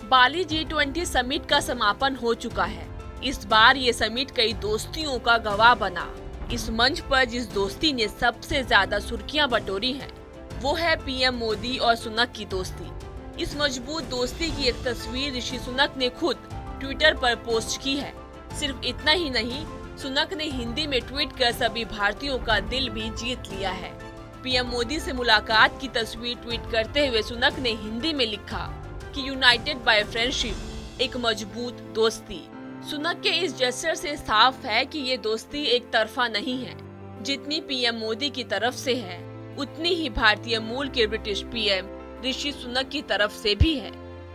बाली G20 summit का समापन हो चुका है। इस बार ये समिट कई दोस्तियों का गवाह बना। इस मंच पर जिस दोस्ती ने सबसे ज्यादा सुर्खियां बटोरी हैं, वो है पीएम मोदी और सुनक की दोस्ती। इस मजबूत दोस्ती की एक तस्वीर ऋषि सुनक ने खुद ट्विटर पर पोस्ट की है। सिर्फ इतना ही नहीं, सुनक ने हिंदी में ट्वीट कर सभी भारतीयों का दिल भी जीत लिया है। पीएम मोदी से मुलाकात की तस्वीर ट्वीट करते हुए सुनक ने हिंदी में लिखा कि यूनाइटेड बाय फ्रेंडशिप, एक मजबूत दोस्ती। सुनक के इस जेस्चर से साफ है कि ये दोस्ती एक तरफा नहीं है। जितनी पीएम मोदी की तरफ से है, उतनी ही भारतीय मूल के ब्रिटिश पीएम ऋषि सुनक की तरफ से भी है।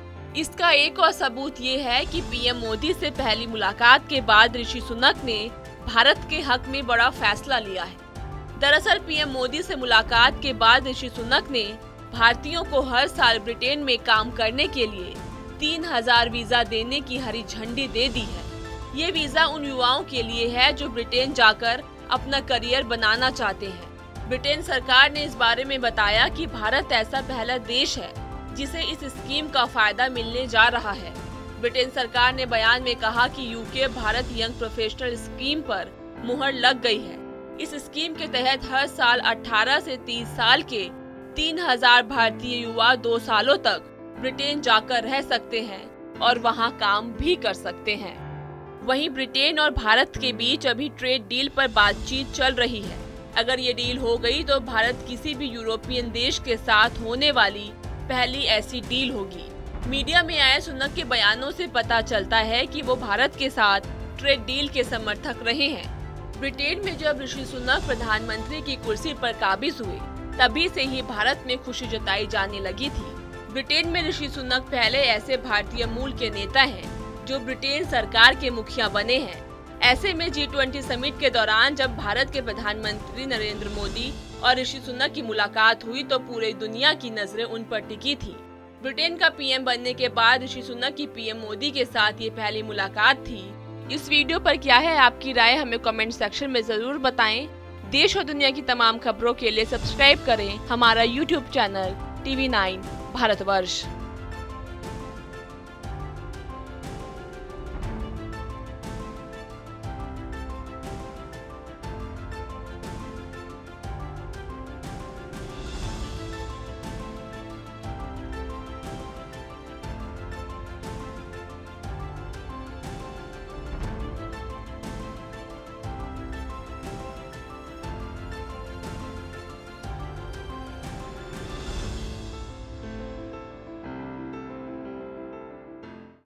इसका एक और सबूत ये है कि पीएम मोदी से पहली मुलाकात के बाद ऋषि सुनक ने भारत के हक में बड़ा फैसला लिया है। दरअसल पीएम मोदी से मुलाकात के बाद ऋषि सुनक ने भारतीयों को हर साल ब्रिटेन में काम करने के लिए 3000 वीजा देने की हरी झंडी दे दी है। ये वीजा उन युवाओं के लिए है जो ब्रिटेन जाकर अपना करियर बनाना चाहते हैं। ब्रिटेन सरकार ने इस बारे में बताया कि भारत ऐसा पहला देश है जिसे इस स्कीम का फायदा मिलने जा रहा है। ब्रिटेन सरकार ने बयान में कहा कि UK Bharat young professional scheme पर मुहर लग गई है। इस स्कीम के तहत हर साल 18 से 30 साल के 3000 भारतीय युवा 2 सालों तक ब्रिटेन जाकर रह सकते हैं और वहां काम भी कर सकते हैं। वहीं ब्रिटेन और भारत के बीच अभी ट्रेड डील पर बातचीत चल रही है। अगर ये डील हो गई तो भारत किसी भी यूरोपियन देश के साथ होने वाली पहली ऐसी डील होगी। मीडिया में आए सुनक के बयानों से पता चलता है कि वो भारत के साथ ट्रेड डील के समर्थक रहे हैं। ब्रिटेन में जब ऋषि सुनक प्रधानमंत्री की कुर्सी पर काबिज हुए, तभी से ही भारत में खुशी जताई जाने लगी थी। ब्रिटेन में ऋषि सुनक पहले ऐसे भारतीय मूल के नेता हैं जो ब्रिटेन सरकार के मुखिया बने हैं। ऐसे में G20 समिट के दौरान जब भारत के प्रधानमंत्री नरेंद्र मोदी और ऋषि सुनक की मुलाकात हुई तो पूरी दुनिया की नजरें उन पर टिकी थी। ब्रिटेन का पीएम बनने के बाद ऋषि सुनक की पीएम मोदी के साथ ये पहली मुलाकात थी। इस वीडियो पर क्या है आपकी राय, हमें कमेंट सेक्शन में जरूर बताएं। देश और दुनिया की तमाम खबरों के लिए सब्सक्राइब करें हमारा YouTube चैनल TV9 भारतवर्ष।